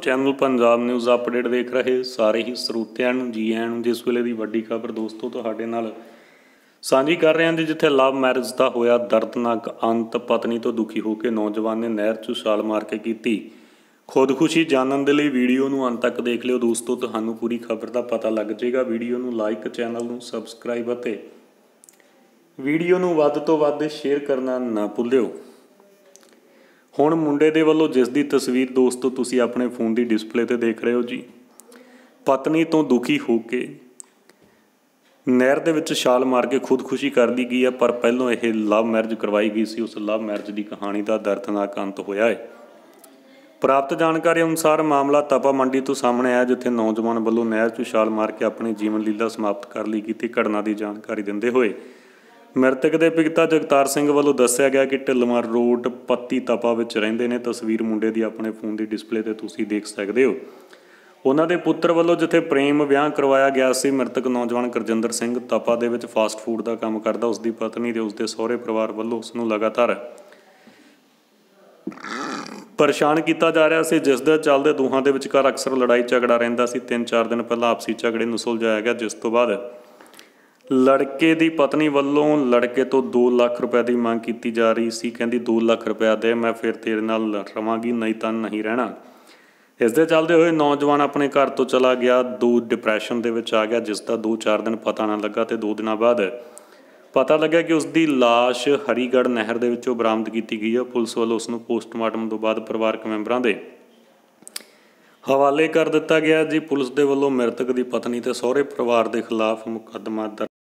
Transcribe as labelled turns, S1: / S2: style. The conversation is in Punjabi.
S1: चैनल पंजाब न्यूज़ अपडेट देख रहे सारे ही ਸਰੋਤਿਆਂ ਨੂੰ जी आਇਆਂ ਨੂੰ। जिस ਵੇਲੇ ਦੀ ਵੱਡੀ खबर दोस्तों ਤੁਹਾਡੇ ਨਾਲ ਸਾਂਝੀ कर रहे हैं जी, जिथे लव मैरिज का होया दर्दनाक अंत। पत्नी तो दुखी होकर नौजवान ने नहर 'ਚ छाल मार के की खुदकुशी। जानने के लिए वीडियो ਨੂੰ अंत तक देख लियो दोस्तों, ਤੁਹਾਨੂੰ पूरी खबर का पता लग जाएगा। वीडियो ਨੂੰ लाइक, चैनल ਨੂੰ सबसक्राइब ਅਤੇ वीडियो ਨੂੰ ਵੱਧ ਤੋਂ ਵੱਧ शेयर करना ना भुल्लियो। ਹੁਣ ਮੁੰਡੇ ਦੇ ਵੱਲੋਂ ਜਿਸ ਦੀ ਤਸਵੀਰ ਦੋਸਤੋ ਤੁਸੀਂ ਆਪਣੇ ਫੋਨ ਦੀ ਡਿਸਪਲੇ ਤੇ ਦੇਖ ਰਹੇ ਹੋ ਜੀ, ਪਤਨੀ ਤੋਂ ਦੁਖੀ ਹੋ ਕੇ ਨਹਿਰ ਦੇ ਵਿੱਚ ਛਾਲ ਮਾਰ ਕੇ ਖੁਦਕੁਸ਼ੀ ਕਰ ਲਈ ਗਈ ਹੈ। ਪਰ ਪਹਿਲਾਂ ਇਹ ਲਵ ਮੈਰਿਜ ਕਰਵਾਈ ਗਈ ਸੀ। ਉਸ ਲਵ ਮੈਰਿਜ ਦੀ ਕਹਾਣੀ ਦਾ ਦਰਦਨਾਕ ਅੰਤ ਹੋਇਆ ਹੈ। ਪ੍ਰਾਪਤ ਜਾਣਕਾਰੀ ਅਨੁਸਾਰ ਮਾਮਲਾ ਤਪਾ ਮੰਡੀ ਤੋਂ ਸਾਹਮਣੇ ਆਇਆ, ਜਿੱਥੇ ਨੌਜਵਾਨ ਵੱਲੋਂ ਨਹਿਰ 'ਚ ਛਾਲ ਮਾਰ ਕੇ ਆਪਣੀ ਜੀਵਨ ਲੀਲਾ ਸਮਾਪਤ ਕਰ ਲਈ ਗਈ। ਘਟਨਾ ਦੀ ਜਾਣਕਾਰੀ ਦਿੰਦੇ ਹੋਏ ਮ੍ਰਿਤਕ ਦੇ ਪਿਤਾ ਜਗਤਾਰ ਸਿੰਘ ਵੱਲੋਂ ਦੱਸਿਆ ਗਿਆ ਕਿ ਢਿੱਲਵਾਂ ਰੋਡ ਪੱਤੀ ਤਪਾ ਵਿੱਚ ਰਹਿੰਦੇ ਨੇ। ਤਸਵੀਰ ਮੁੰਡੇ ਦੀ ਆਪਣੇ ਫੋਨ ਦੀ ਡਿਸਪਲੇ ਤੇ ਤੁਸੀਂ ਦੇਖ ਸਕਦੇ ਹੋ। ਉਹਨਾਂ ਦੇ ਪੁੱਤਰ ਵੱਲੋਂ ਜਿੱਥੇ ਪ੍ਰੇਮ ਵਿਆਹ ਕਰਵਾਇਆ ਗਿਆ ਸੀ। ਮ੍ਰਿਤਕ ਨੌਜਵਾਨ ਗੁਰਜਿੰਦਰ ਸਿੰਘ ਤਪਾ ਦੇ ਵਿੱਚ ਫਾਸਟ ਫੂਡ ਦਾ ਕੰਮ ਕਰਦਾ। ਉਸ ਦੀ ਪਤਨੀ ਤੇ ਉਸਦੇ ਸਹੁਰੇ ਪਰਿਵਾਰ ਵੱਲੋਂ ਉਸ ਨੂੰ ਲਗਾਤਾਰ ਪਰੇਸ਼ਾਨ ਕੀਤਾ ਜਾ ਰਿਹਾ ਸੀ, ਜਿਸ ਦੇ ਚੱਲਦੇ ਦੋਹਾਂ ਦੇ ਵਿਚਕਾਰ ਅਕਸਰ ਲੜਾਈ ਝਗੜਾ ਰਹਿੰਦਾ ਸੀ। 3-4 ਦਿਨ ਪਹਿਲਾਂ ਆਪਸੀ ਝਗੜੇ ਨੂੰ ਸੁਲਝਾਇਆ ਗਿਆ, ਜਿਸ ਤੋਂ ਬਾਅਦ ਲੜਕੇ ਦੀ ਪਤਨੀ ਵੱਲੋਂ ਲੜਕੇ ਤੋਂ 2 ਲੱਖ ਰੁਪਏ ਦੀ ਮੰਗ ਕੀਤੀ ਜਾ ਰਹੀ ਸੀ। ਕਹਿੰਦੀ 2 ਲੱਖ ਰੁਪਇਆ ਦੇ, ਮੈਂ ਫਿਰ ਤੇਰੇ ਨਾਲ ਰਵਾਂਗੀ, ਨਹੀਂ ਤਾਂ ਨਹੀਂ ਰਹਿਣਾ। ਇਸ ਦੇ ਚੱਲਦੇ ਹੋਏ ਨੌਜਵਾਨ ਆਪਣੇ ਘਰ ਤੋਂ ਚਲਾ ਗਿਆ। ਡਿਪਰੈਸ਼ਨ ਦੇ ਵਿੱਚ ਆ ਗਿਆ, ਜਿਸ ਦਾ 2-4 ਦਿਨ ਪਤਾ ਨਾ ਲੱਗਾ ਤੇ 2 ਦਿਨਾਂ ਬਾਅਦ ਪਤਾ ਲੱਗਿਆ ਕਿ ਉਸ ਦੀ ਲਾਸ਼ ਹਰੀਗੜ੍ਹ ਨਹਿਰ ਦੇ ਵਿੱਚੋਂ ਬਰਾਮਦ ਕੀਤੀ ਗਈ ਹੈ। ਪੁਲਿਸ ਵੱਲੋਂ ਉਸ ਨੂੰ ਪੋਸਟਮਾਰਟਮ ਤੋਂ ਬਾਅਦ ਪਰਿਵਾਰਕ ਮੈਂਬਰਾਂ ਦੇ ਹਵਾਲੇ ਕਰ ਦਿੱਤਾ ਗਿਆ ਜੀ। ਪੁਲਿਸ ਦੇ ਵੱਲੋਂ ਮ੍ਰਿਤਕ ਦੀ ਪਤਨੀ ਤੇ ਸਹੁਰੇ ਪਰਿਵਾਰ ਦੇ ਖਿਲਾਫ ਮੁਕੱਦਮਾ ਦਰਜ